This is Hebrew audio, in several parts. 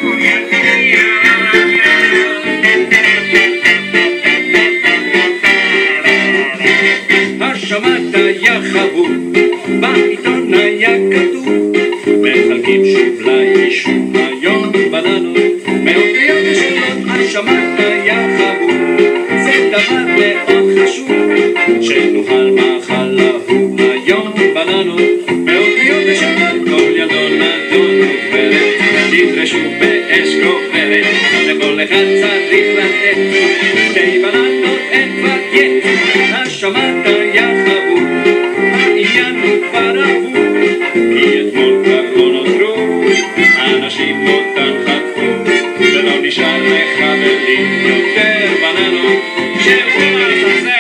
השמעת היה חבוב, בעיתון היה כתוב, מחלקים שוב ליישוב היום בננות, מאותיות ושאלות. השמעת היה חבוב, זה דבר מאוד חשוב, שנוכל מאכל להוב היום בננות, מאותיות ושאלות. כל ילדון נדון וגברת, תדרשו באש גוברת, לכל אחד צריך לתת, שתי בננות אין כבר יט. השמעת היה חבוב, העניין הוא כבר אבוד, כי אתמול כבר לא נותרו, אנשים אותן חטפו, ולא נשאר לך בלי יותר בננות, שבו לעזאזל.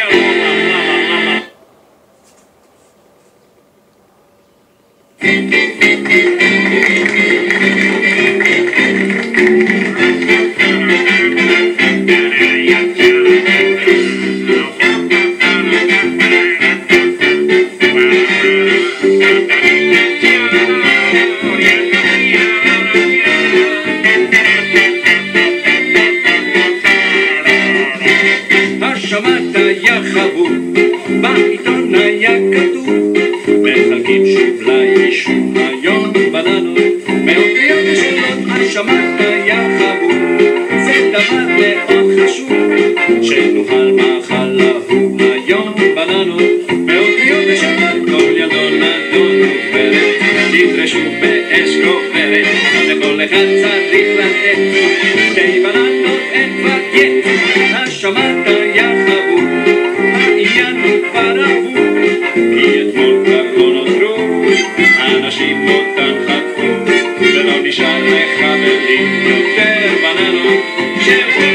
השמעת היה חבוב, בעיתון היה כתוב, מחלקים שוב ליישוב היום בננות, מאותיות ושאלות. השמעת היה חבוב, זה דבר מאוד חשוב, שנוכל מאכל להוב היום בננות, מאותיות ושאלות. כל ילדון נדון וגברת, תדרשו באש גוברת, לכל אחד צריך לתת, שתי בננות אין כבר יט. השמעת היה חבוב, העניין הוא כבר אבוד, כי אתמול כבר לא נותרו, אנשים אותן חטפו, ולא נשאר לך בלי יותר בננות, שבו